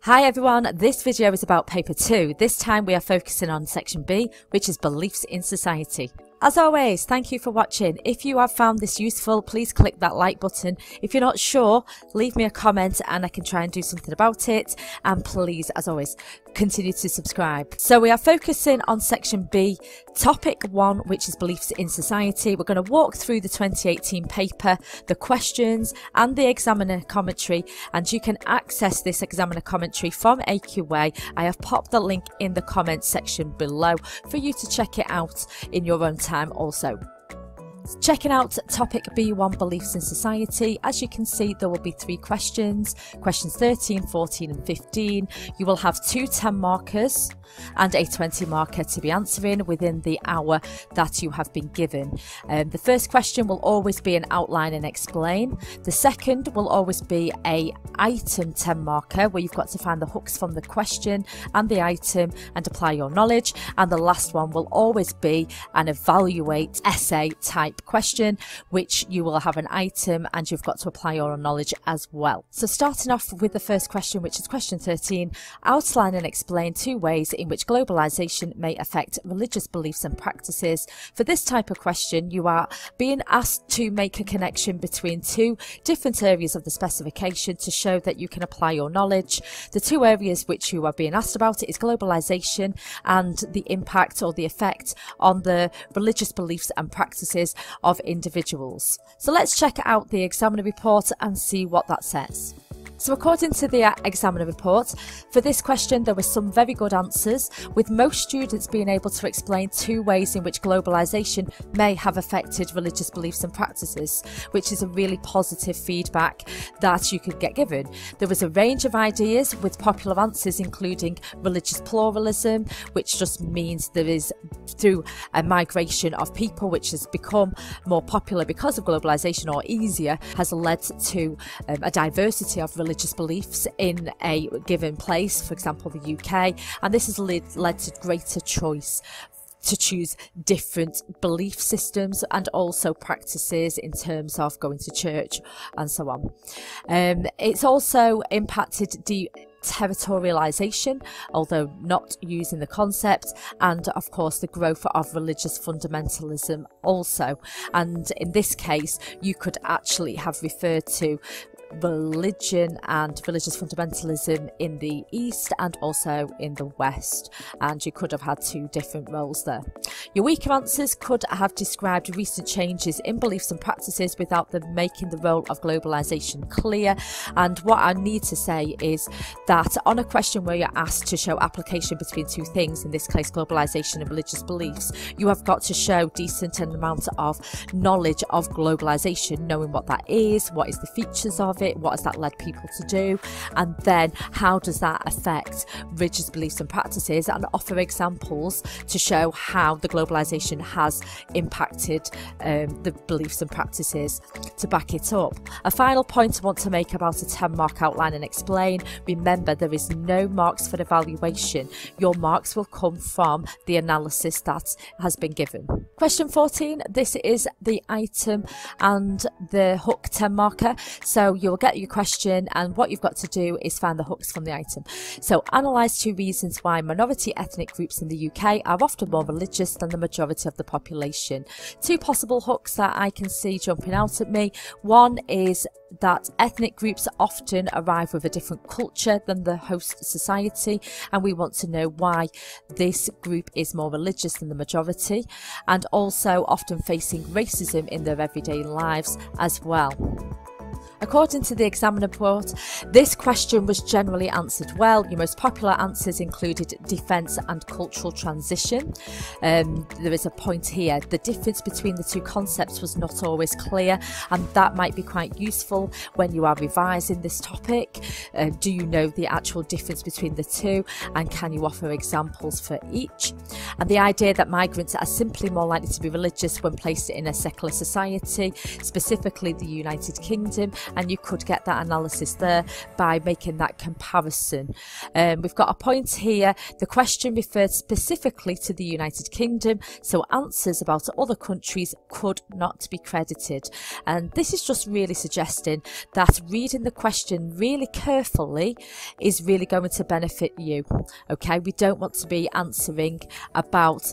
Hi everyone, this video is about paper 2. This time we are focusing on section B, which is beliefs in society. As always, thank you for watching. If you have found this useful, please click that like button. If you're not sure, leave me a comment and I can try and do something about it. And please, as always, continue to subscribe. So we are focusing on section B, topic 1, which is beliefs in society. We're going to walk through the 2018 paper, the questions and the examiner commentary, and you can access this examiner commentary from AQA. I have popped the link in the comments section below for you to check it out in your own time also. Checking out topic B1, beliefs in society. As you can see, there will be 3 questions, questions 13, 14 and 15. You will have 2 10 markers and a 20 marker to be answering within the hour that you have been given. The first question will always be an outline and explain. The second will always be a item 10 marker where you've got to find the hooks from the question and the item and apply your knowledge. And the last one will always be an evaluate essay type question, which you will have an item and you've got to apply your own knowledge as well. So starting off with the first question, which is question 13, outline and explain 2 ways in which globalization may affect religious beliefs and practices. For this type of question, you are being asked to make a connection between 2 different areas of the specification to show that you can apply your knowledge. The 2 areas which you are being asked about is globalization and the impact or the effect on the religious beliefs and practices of individuals. So let's check out the examiner report and see what that says. So according to the examiner report, for this question there were some very good answers, with most students being able to explain 2 ways in which globalization may have affected religious beliefs and practices, which is a really positive feedback that you could get given. There was a range of ideas with popular answers including religious pluralism, which just means there is, through a migration of people which has become more popular because of globalization or easier, has led to a diversity of religious beliefs in a given place, for example the UK, and this has led to greater choice to choose different belief systems and also practices in terms of going to church and so on. It's also impacted territorialization, although not using the concept, and of course the growth of religious fundamentalism also. And in this case you could actually have referred to religion and religious fundamentalism in the East and also in the West, and you could have had 2 different roles there. Your weaker answers could have described recent changes in beliefs and practices without them making the role of globalization clear. And what I need to say is that on a question where you're asked to show application between 2 things, in this case globalization and religious beliefs, you have got to show decent amount of knowledge of globalization, knowing what that is, what is the features of it, what has that led people to do, and then how does that affect religious beliefs and practices, and offer examples to show how the globalization has impacted the beliefs and practices to back it up. A final point I want to make about a 10 mark outline and explain: remember, there is no marks for evaluation. Your marks will come from the analysis that has been given. Question 14, this is the item and the hook 10 marker. So you'll get your question and what you've got to do is find the hooks from the item. So analyse 2 reasons why minority ethnic groups in the UK are often more religious than the majority of the population. 2 possible hooks that I can see jumping out at me. One is that ethnic groups often arrive with a different culture than the host society, and we want to know why this group is more religious than the majority, and also often facing racism in their everyday lives as well. According to the examiner report, this question was generally answered well. Your most popular answers included defence and cultural transition. There is a point here: the difference between the 2 concepts was not always clear, and that might be quite useful when you are revising this topic. Do you know the actual difference between the 2, and can you offer examples for each? And the idea that migrants are simply more likely to be religious when placed in a secular society, specifically the United Kingdom, and you could get that analysis there by making that comparison. We've got a point here. The question referred specifically to the United Kingdom, so answers about other countries could not be credited. And this is just really suggesting that reading the question really carefully is really going to benefit you. Okay, we don't want to be answering about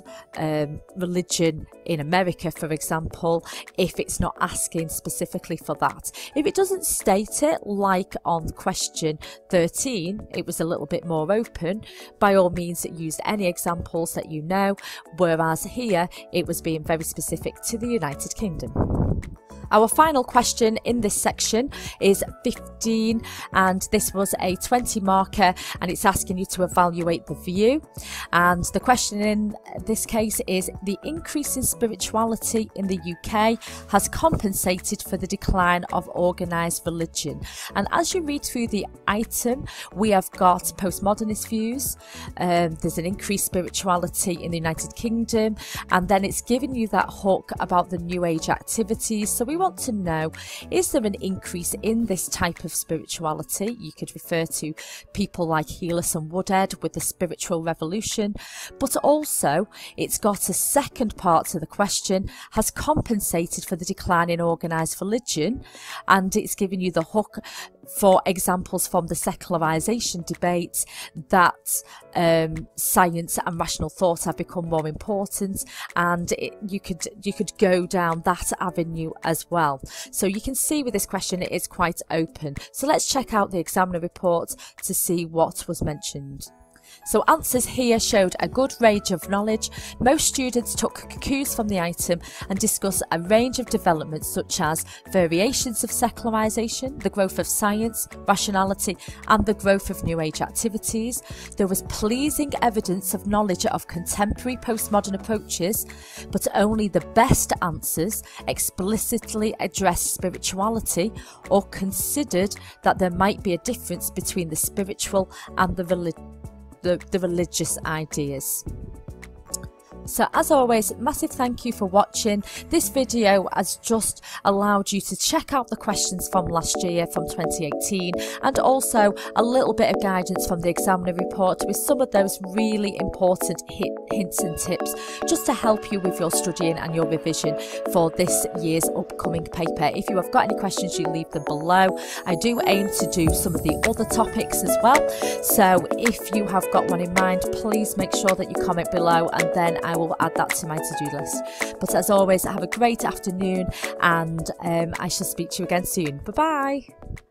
religion in America, for example, if it's not asking specifically for that. If it doesn't state it, like on question 13, it was a little bit more open. By all means, it used any examples that you know, whereas here it was being very specific to the United Kingdom. Our final question in this section is 15, and this was a 20 marker, and it's asking you to evaluate the view. And the question in this case is: the increase in spirituality in the UK has compensated for the decline of organised religion. And as you read through the item, we have got postmodernist views, there's an increased spirituality in the United Kingdom, and then it's giving you that hook about the New Age activities. So we want to know, is there an increase in this type of spirituality? You could refer to people like Heelis and Woodhead with the spiritual revolution, but also it's got a second part to the question: has compensated for the decline in organised religion, and it's giving you the hook for examples from the secularization debate that science and rational thought have become more important, and you could go down that avenue as well. So you can see with this question it is quite open. So let's check out the examiner report to see what was mentioned. So answers here showed a good range of knowledge. Most students took cues from the item and discussed a range of developments such as variations of secularization, the growth of science, rationality, and the growth of New Age activities. There was pleasing evidence of knowledge of contemporary postmodern approaches, but only the best answers explicitly addressed spirituality or considered that there might be a difference between the spiritual and the religious ideas. So as always, massive thank you for watching. This video has just allowed you to check out the questions from last year, from 2018, and also a little bit of guidance from the examiner report with some of those really important hints and tips just to help you with your studying and your revision for this year's upcoming paper. If you have got any questions, you leave them below. I do aim to do some of the other topics as well, so if you have got one in mind, please make sure that you comment below, and then I will add that to my to-do list. But as always, have a great afternoon, and I shall speak to you again soon. Bye bye.